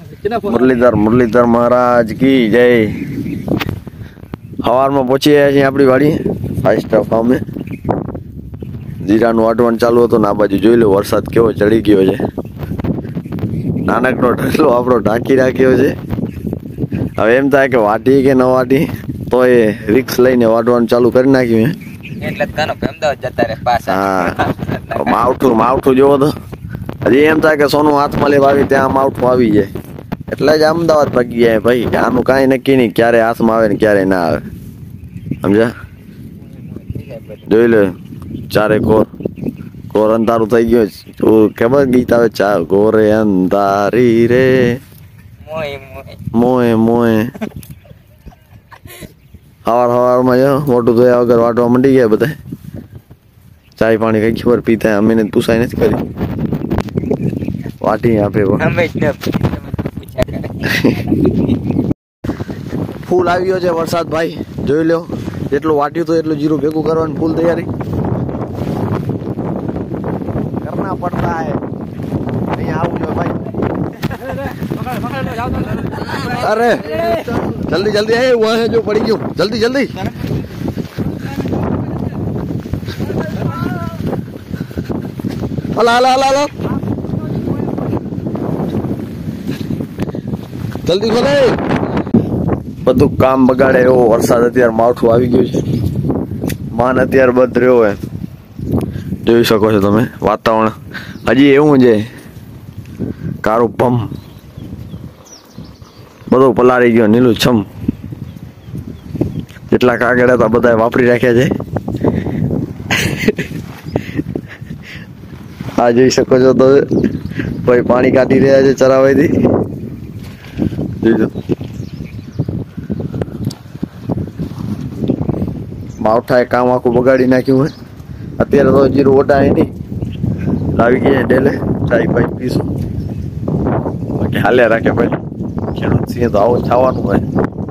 मुरलीधर मुरलीधर महाराज की जय। हवार में पहुंची गया छे अपनी वाड़ी 5 स्टार फार्म में। जीराનું વાટવાનું ચાલુ હતું ને આ બાજુ જોઈ લો વરસાદ કેવો ચડી ગયો છે। નાનકડો ઢગલો આપણો ઢાંકી રાખ્યો છે। હવે એમ થાય કે વાટી કે ન વાટી તો એ રિક્સ લઈને વાટવાનું ચાલુ કરી નાખ્યું છે। એટલે કાનો અમદાવાદ જતા રે પાછા। હા માવઠું જોવો તો હજી એમ થાય કે સોનું હાથમાં લેવા આવી ત્યાં માવઠું આવી જાય એટલે જ અમદાવાદ ભાગી જાય ભાઈ। આનું કાંઈ નક્કી નહીં ક્યારે હાથમાં આવે ને ક્યારે ના આવે સમજ્યા। જોઈ લે ચારે કોર અંધારું થઈ ગયું તું ખબર ગીત આવે ચા ગોરે અંધારી રે મોએ મોએ હવારમાં મોટું ધોયા વગર વાટવા મંડી ગયા બધા। ચાય પાણી કઈ ખબર પીતા અમે પૂછાય નથી કરી વાટી આપે ફૂલ આવ્યો છે વરસાદ ભાઈ જોઈ લો જેટલું વાટ્યું તો એટલું જીરું ભેગું કરવાનું ફૂલ તૈયારી કરના પડતા હે અહીંયા આવું જો ભાઈ। अरे जल्दी जल्दी है वहाँ है जो पड़ी क्यों जल्दी जल्दी हला हला हला हला जल्दी खोले બધું કામ બગાડે એવો વરસાદ અત્યારે માવઠું આવી ગયું છે। માન અત્યારે બંધ રહ્યો હોય જોઈ શકો છો તમે વાતાવરણ હજી એવું છે કારું પમ બધું પલાળી ગયો નીલું છમ જેટલા કાગળ હતા બધા વાપરી રાખ્યા છે। આ જોઈ શકો છો તો ભાઈ પાણી કાઢી રહ્યા છે ચરાવાથી જોઈજો માવઠાએ કામ આખું બગાડી નાખ્યું હોય। અત્યારે તો જીરું ઓટાય નહીં આવી ગયા ડેલે ચાય પાઈ પીશું બાકી હાલ્યા રાખે ભાઈ ખેડૂત સિંહ તો આવું થવાનું હોય।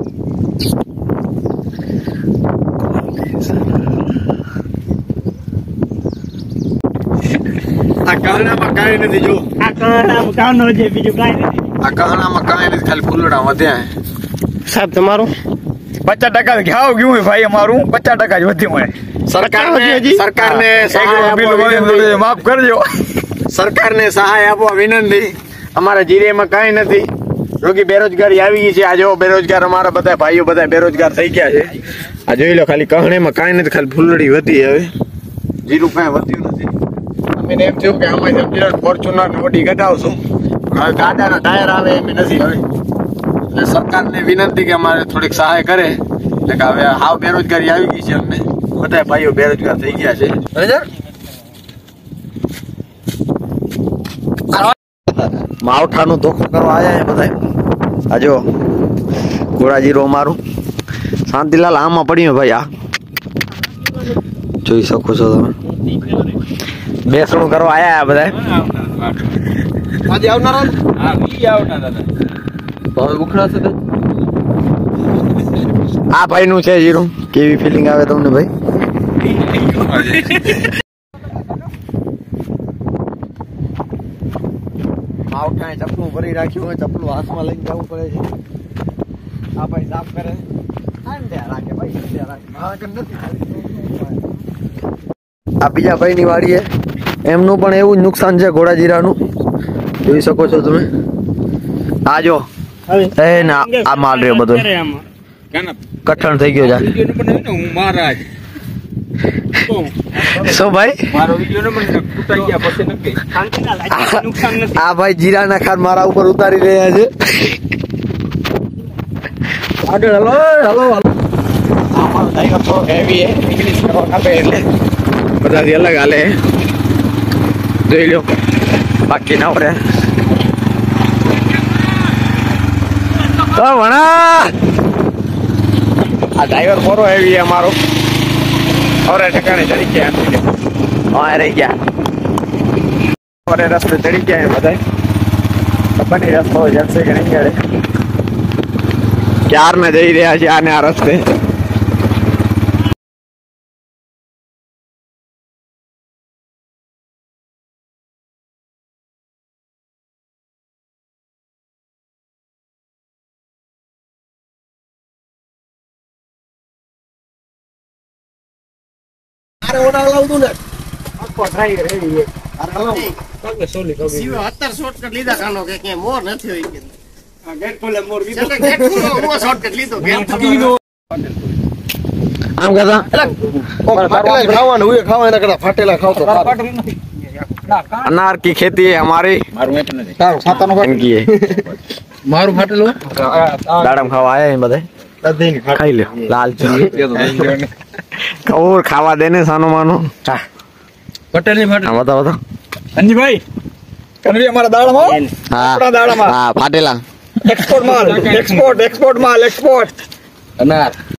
આ કહણામાં કાંઈ નથી જો આ કહણામાં કાનો છે બીજું કાંઈ નથી આ કહણામાં કાંઈ નથી ખાલી ફૂલડા વધ્યા સાહેબ તમારું 50% ઘાવ ગયું હોય ભાઈ અમારું 50% જ વધ્યું હોય। સરકારને માફ કરજો સરકારને સહાય આપવા વિનંતી। અમારા જીરેમાં કાંઈ નથી રોગી બેરોજગારી આવી ગઈ છે। આ જો બેરોજગાર અમારા બધા ભાઈઓ બધા બેરોજગાર થઈ ગયા છે। આ જોઈ લો ખાલી કહણીમાં કાંઈ નથી ખાલી ફૂલડી વધી હવે જીરું કાંઈ વધ્યું નથી। અમે એમ થયું કે આમાં ફોર્ચ્યુનર ને ઓડી કઢાવશું હવે ગાડાના ટાયર આવે એમ નથી હવે એટલે સરકારને વિનંતી કે અમારે થોડીક સહાય કરે એટલે કે હવે હાવ બેરોજગારી આવી ગઈ છે અમને બધા ભાઈઓ બેરોજગાર થઈ ગયા છે। માવઠાનું ધોખો કરવા આવ્યા બધા આ જો ઘોડા જીરો અમારું શાંતિલાલ આમાં પડ્યું ભાઈ આ જોઈ શકો છો તમે બેસણું કરવા આવ્યા બધા આજે આવનારા હા ઈ આવનારા દાદા હવે ઉખડાશે તો આ ભાઈ નું છે જીરું કેવી ફીલિંગ આવે તમને ભાઈ માવઠાએ ચપલું ભરી રાખ્યું હોય ચપલું હાથમાં લઈને જવું પડે છે। આ ભાઈ સાફ કરે રાખે ભાઈ આ બીજા ભાઈ ની વાડી એમનું પણ એવું જ નુકસાન છે ઘોડા જીરાનું જોઈ શકો છો તમે। આ જો એ ના આ માલ રહ્યો બધો કઠણ થઈ ગયો છે મહારાજ શું ભાઈ આ ભાઈ જીરાના ખાન મારા ઉપર ઉતારી રહ્યા છે। આગળ હલો હલો આમાં ટાઈગર થોડો હેવી હે ઇંગ્લિશ કરવા આપે એટલે બધાથી અલગ હાલે જોઈ લો બાકી ના પડે તો વણા આ ડ્રાઈવર પોરો હેવી હે અમારો और ठिकाने चढ़ी गया हाँ रही गया और रस्ते चढ़ी गया है बताए अपने रस्तो जैसे कि नहीं गए क्यार में जई रहा है आने आ रस्ते અરે ઓડા લાવ દઉં ને આખો ટ્રાય રેડી અરે લાવ જીવો 17 શોર્ટકટ લીધા કાનો કે કે મોર નથી હોય કે આ ગેટ ખોલે મોર કીધું એટલે ગેટ ખુલ્લો હું શોર્ટકટ લીધો ગેટ આમ કહેતા ફાટેલા ખાવાનું હું ખાવા એના કરતા ફાટેલા ખાવ તો अनार की खेती है हमारी સારું ખાતાનો इनकी है મારું ફાટેલું दाड़म खावा आए हैं बधे खाई लो लाल चुनी और खावा देने सानो मानो પટેલ ની ફાટેલ हाँ बताओ बताओ અંજી ભાઈ કનવી અમારા દાડામાં हाँ આપણા દાડામાં हाँ फाटेला એક્સપોર્ટ માલ એક્સપોર્ટ માલ એક્સપોર્ટ અનાર